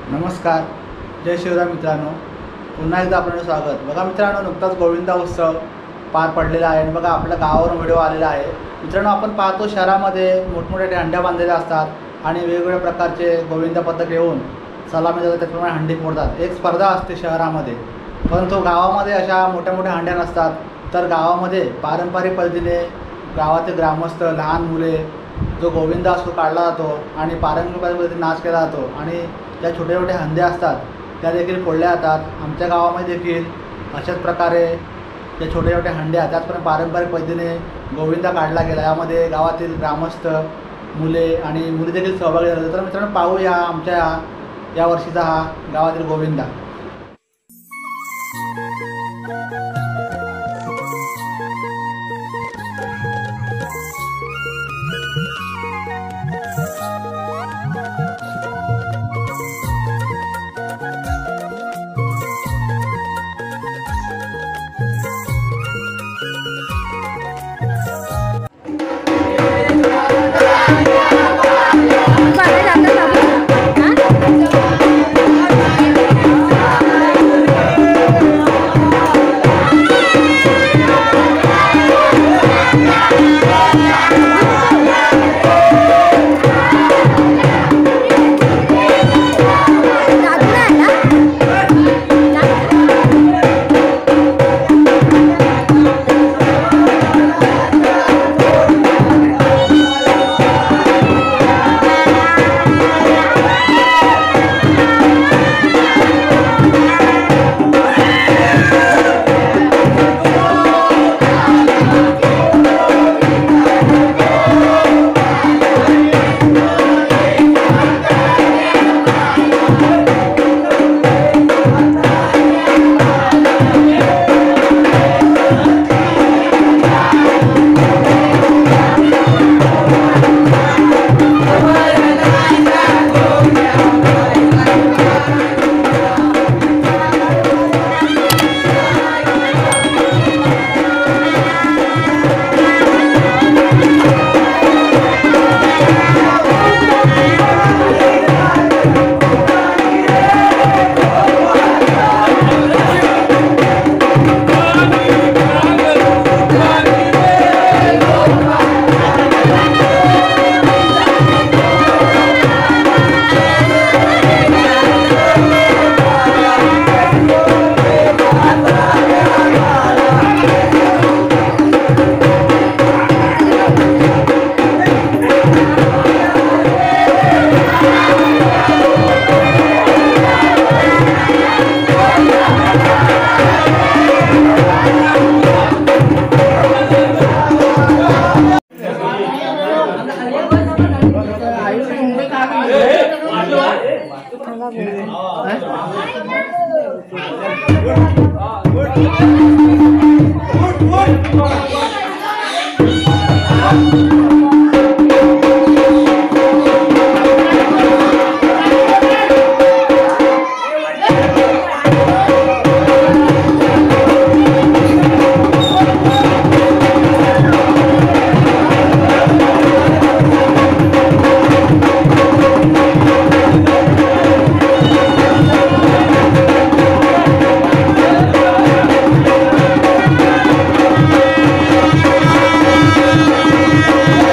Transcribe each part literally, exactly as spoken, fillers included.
नमस्कार, जय शिवराय मित्रांनो, पुन्हा एकदा आपलं स्वागत। बघा मित्रांनो, नुकताच गोविंदा उत्सव पार पडलेला आहे आणि बघा आपल्या गावावरून व्हिडिओ आलेला आहे। मित्रांनो, आपण पाहतो शहरामध्ये मोठमोठे हंड्या बांधलेल्या असतात आणि वेगवेगळ्या प्रकारचे गोविंदा पथक येऊन सलामी देतात, त्याप्रमाणे हंडी फोडतात। एक स्पर्धा असते शहरामध्ये, परंतु गावामध्ये अशा मोठ्या मोठ्या हंड्या नसतात। तर गावामध्ये पारंपरिक पद्धतीने गावातील ग्रामस्थ, लहान मुले जो गोविंदा असतो काढला जातो आणि पारंपरिक पद्धतीने नाच केला जातो आणि ज्या छोट्या छोट्या हंड्या असतात त्या देखील फोडल्या जातात। आमच्या गावामध्ये देखील अशाच प्रकारे ज्या छोट्या छोट्या हंड्या त्याचप्रमाणे पारंपरिक पद्धतीने गोविंदा काढला गेला। यामध्ये गावातील ग्रामस्थ, मुले आणि मुली देखील सहभागी झाले। तर मित्रांनो, पाहूया आमच्या या वर्षीचा हा गावातील गोविंदा। Yeah.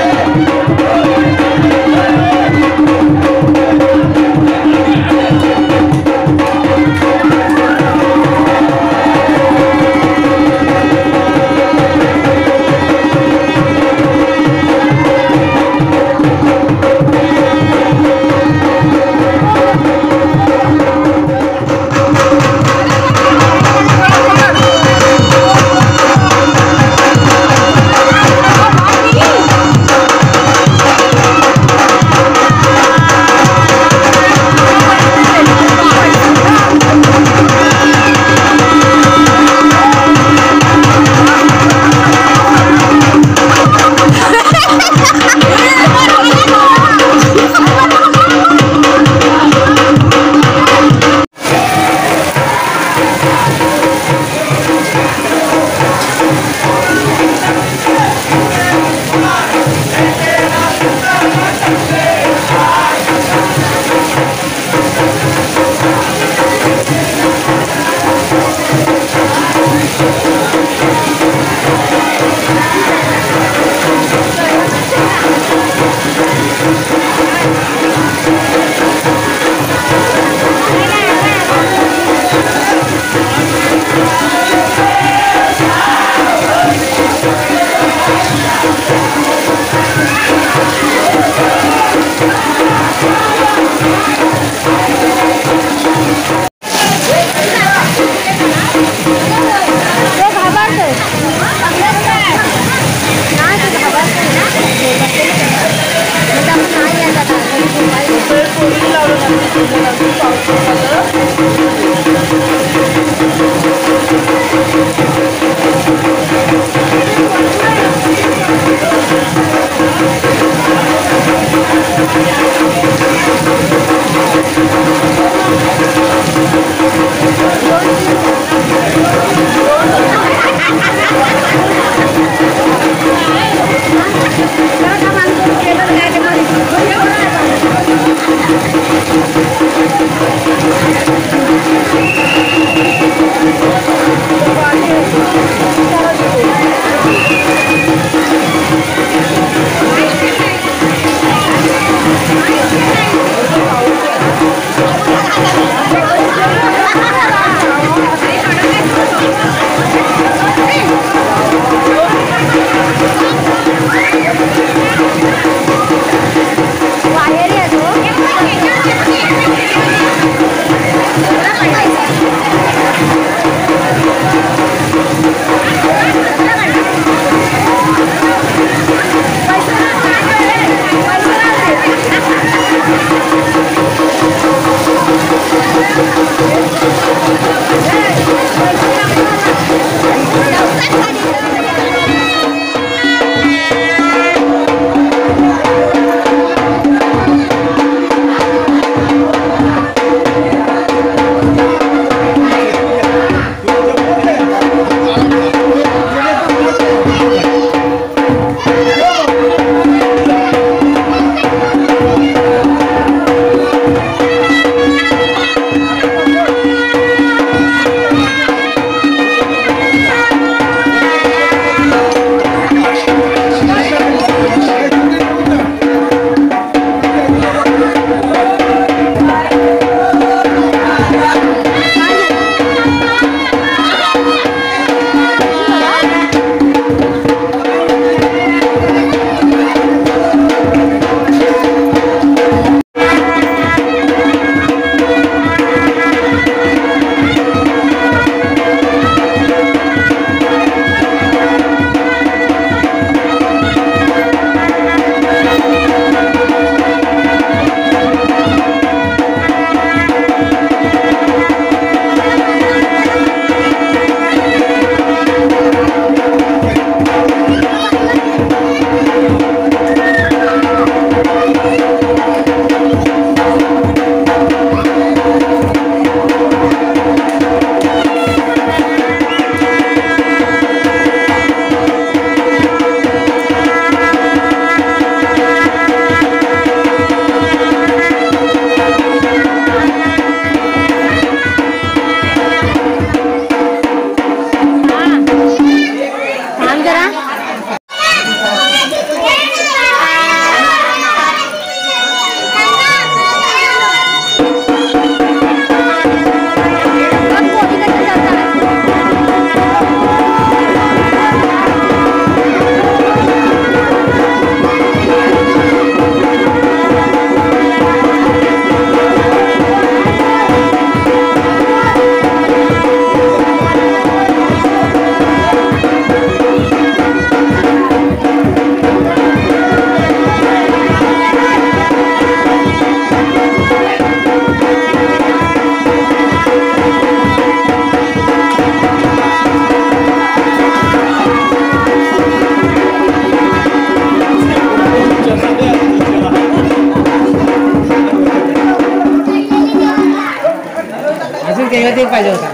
एक पाहिजे होता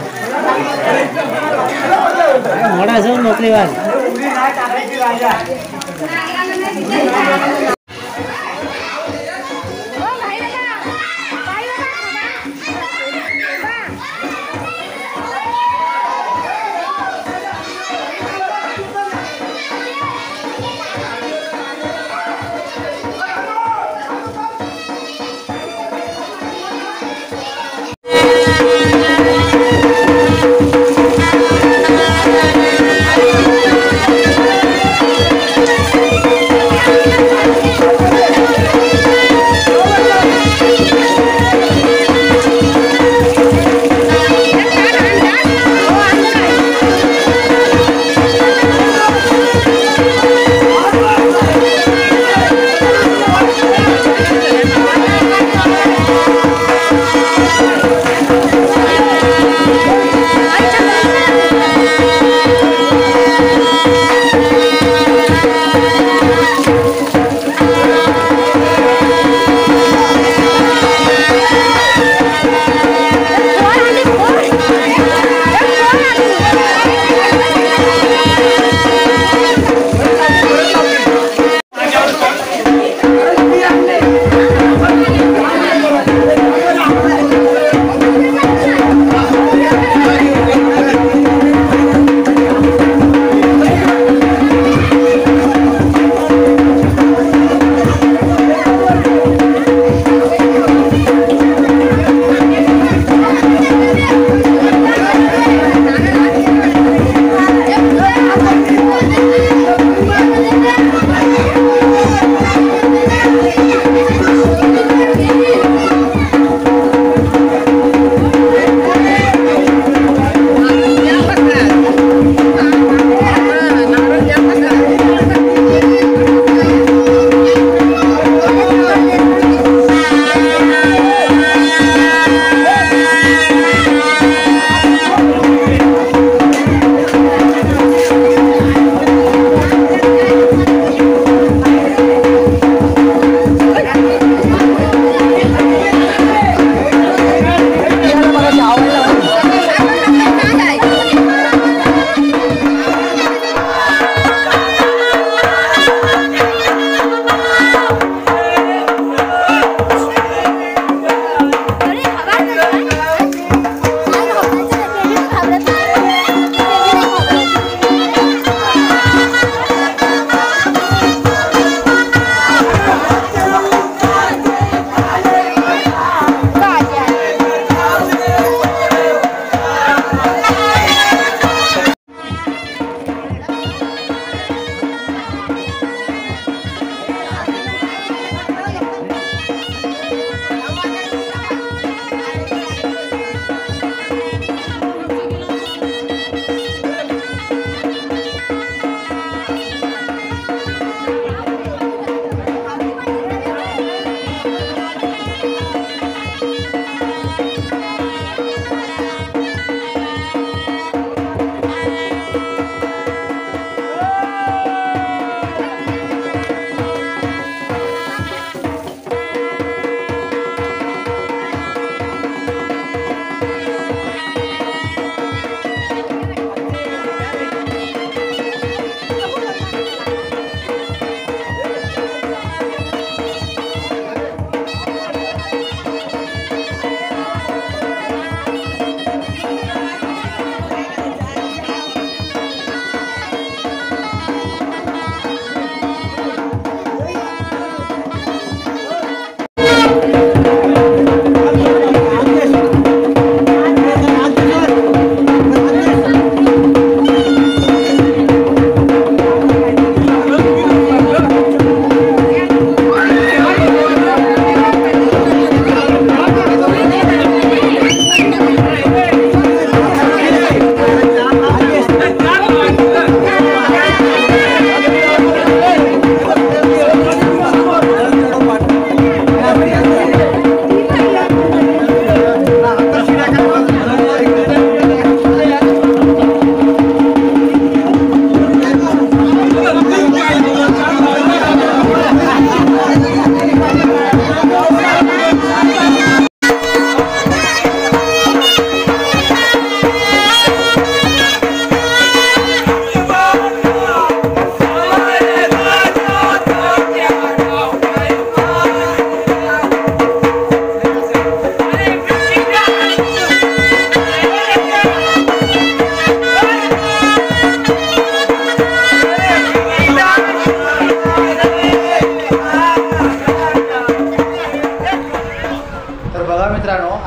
मोठा असून नोकरीवान. Thank you.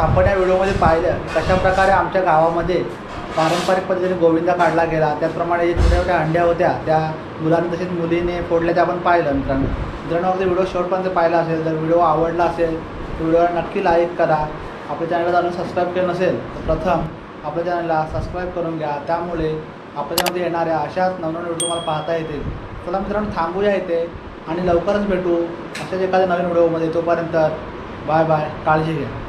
आपण या व्हिडिओमध्ये पाहिलं कशा प्रकारे आमच्या गावामध्ये पारंपरिक पद्धतीने गोविंदा काढला गेला. त्याचप्रमाणे जे छोट्या छोट्या हंड्या होत्या त्या मुलांनी तसेच मुलीने फोडल्या, ते आपण पाहिलं. मित्रांनो मित्रांनो अगदी व्हिडिओ शेवटपर्यंत पाहिला असेल, जर व्हिडिओ आवडला असेल तर व्हिडिओला नक्की लाईक करा. आपल्या चॅनलला अजून सबस्क्राईब केलं नसेल तर प्रथम आपल्या चॅनलला सबस्क्राईब करून घ्या. त्यामुळे आपल्या चॅनलमध्ये येणाऱ्या अशाच नवनवीन व्हिडिओ तुम्हाला पाहता येतील. चला मित्रांनो थांबूया इथे आणि लवकरच भेटू अशाच एखाद्या नवीन व्हिडिओमध्ये. तोपर्यंत बाय बाय, काळजी घ्या.